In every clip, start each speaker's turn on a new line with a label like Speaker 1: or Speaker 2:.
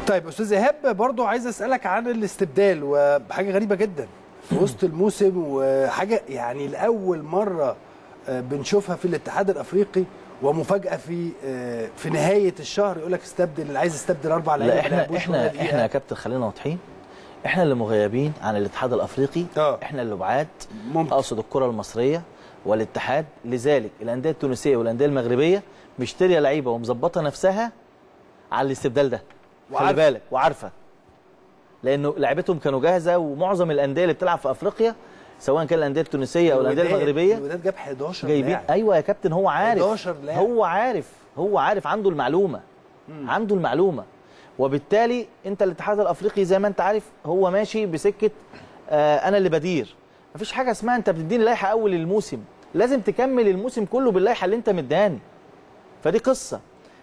Speaker 1: طيب استاذ ايهاب، برضو عايز اسالك عن الاستبدال، وحاجه غريبه جدا في وسط الموسم، وحاجه يعني لاول مره بنشوفها في الاتحاد الافريقي، ومفاجاه في نهايه الشهر يقول لك استبدل اللي عايز يستبدل 4 لعيبه.
Speaker 2: لا احنا يا كابتن خلينا واضحين، احنا اللي مغيبين عن الاتحاد الافريقي. احنا اللي بعاد، اقصد الكره المصريه والاتحاد. لذلك الانديه التونسيه والانديه المغربيه مشتريه لعيبه ومظبطه نفسها على الاستبدال ده، خلي بالك، وعارفه، لانه لعيبتهم كانوا جاهزه. ومعظم الانديه اللي بتلعب في افريقيا سواء كان الانديه التونسيه او الانديه المغربيه،
Speaker 1: الوداد جاب 11
Speaker 2: جايبين
Speaker 1: لاعب.
Speaker 2: ايوه يا كابتن، هو عارف،
Speaker 1: 11 لاعب.
Speaker 2: هو عارف عنده المعلومه. عنده المعلومه. وبالتالي انت الاتحاد الافريقي زي ما انت عارف هو ماشي بسكه انا اللي بدير. مفيش حاجه اسمها انت بتديني لائحه اول الموسم، لازم تكمل الموسم كله باللائحه اللي انت مداني. فدي قصه.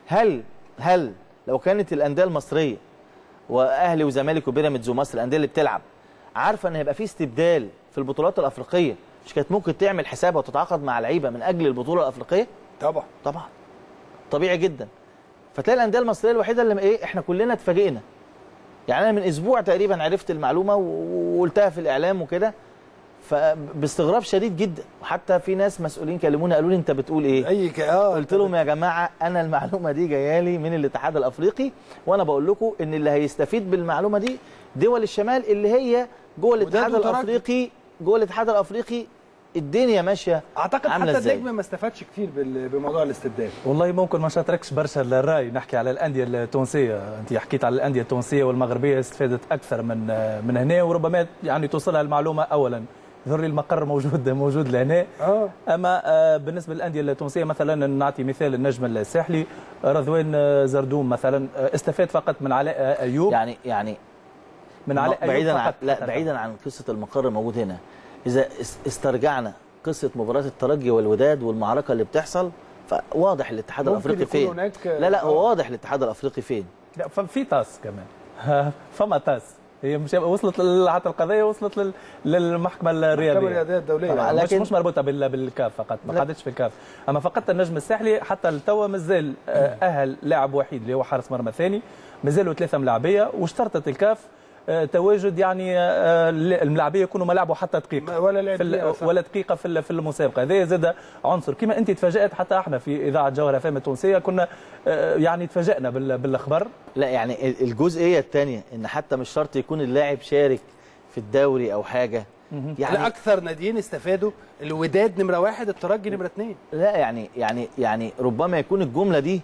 Speaker 2: هل لو كانت الانديه المصريه واهلي وزمالك وبيراميدز ومصر الانديه اللي بتلعب عارفه ان هيبقى في استبدال في البطولات الافريقيه، مش كانت ممكن تعمل حسابها وتتعاقد مع لعيبه من اجل البطوله الافريقيه؟ طبعا طبيعي جدا. فتلاقي الانديه المصريه الوحيده اللي احنا كلنا اتفاجئنا. يعني انا من اسبوع تقريبا عرفت المعلومه وقلتها في الاعلام وكده، فباستغراب شديد جدا. وحتى في ناس مسؤولين كلموني قالوا لي انت بتقول ايه؟ قلت لهم يا جماعه انا المعلومه دي جايه لي من الاتحاد الافريقي، وانا بقول لكم ان اللي هيستفيد بالمعلومه دي دول الشمال اللي هي جوه الاتحاد الافريقي. جوه الاتحاد الافريقي الدنيا ماشيه.
Speaker 1: اعتقد حتى النجم ما استفادش كتير بموضوع الاستبدال.
Speaker 3: والله ممكن ما شاتركش برشا الراي. نحكي على الانديه التونسيه، انت حكيت على الانديه التونسيه والمغربيه استفادت اكثر من هنا، وربما يعني توصلها المعلومه اولا. يظهر لي المقر موجود لهنا. اما بالنسبه للانديه التونسيه مثلا نعطي مثال النجم الساحلي رضوان زردوم مثلا استفاد فقط من علاء ايوب.
Speaker 2: يعني
Speaker 3: من علاء ايوب
Speaker 2: بعيدا عن قصه المقر موجود هنا. إذا استرجعنا قصة مباراة الترجي والوداد والمعركة اللي بتحصل، فواضح الاتحاد الأفريقي فين. لا هو واضح الاتحاد الأفريقي فين.
Speaker 3: لا في تاس كمان. فما تاس هي مش وصلت حتى القضية وصلت للمحكمة الرياضية
Speaker 1: الدولية.
Speaker 3: لكن مش مربوطة بالكاف فقط، ما قعدتش في الكاف. أما فقط النجم الساحلي حتى التوا مازال أهل لاعب وحيد اللي هو حارس مرمى ثاني، مازالوا 3 ملاعبية، واشترطت الكاف تواجد يعني الملاعبيه يكونوا ما لعبوا حتى دقيقه ولا دقيقه في المسابقه. هذا زاد عنصر. كما انت تفاجات حتى احنا في اذاعه جوهره فام التونسيه كنا يعني تفاجئنا بالاخبار.
Speaker 2: لا يعني الجزئيه الثانيه ان حتى مش شرط يكون اللاعب شارك في الدوري او حاجه.
Speaker 1: يعني اكثر ناديين استفادوا الوداد نمره 1، الترجي نمره 2.
Speaker 2: لا يعني ربما يكون الجمله دي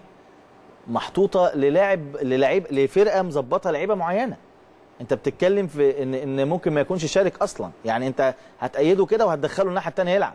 Speaker 2: محطوطه للاعب لفرقه مظبطه لعيبه معينه. انت بتتكلم في ان ممكن ما يكونش شارك اصلا، يعني انت هتأيده كده وهتدخله الناحيه الثانيه يلعب.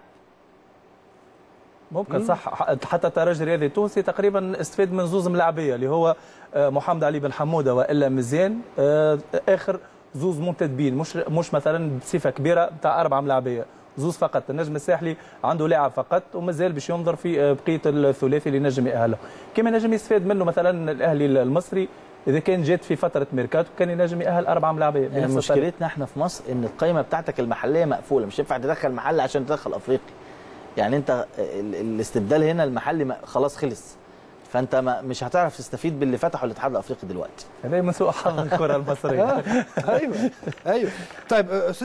Speaker 3: ممكن صح. حتى الترجي الرياضي التونسي تقريبا استفاد من زوز ملاعبيه اللي هو محمد علي بن حموده والا مزيان، اخر زوز منتدبين، مش مثلا بصفه كبيره بتاع 4 ملاعبيه، زوز فقط. النجم الساحلي عنده لاعب فقط ومازال باش ينظر في بقيه الثلاثي اللي نجم يأهله. كما نجم يستفاد منه مثلا الاهلي المصري إذا كان جات في فترة ميركاتو كان ينجم يأهل 4 ملاعبية.
Speaker 2: يعني مشكلتنا احنا في مصر ان القائمة بتاعتك المحلية مقفولة، مش ينفع تدخل محل عشان تدخل افريقي. يعني انت الاستبدال هنا المحلي خلاص خلص، فانت مش هتعرف تستفيد باللي فتحه الاتحاد الافريقي دلوقتي.
Speaker 3: هذا من سوء حظ الكرة المصرية.
Speaker 1: ايوه طيب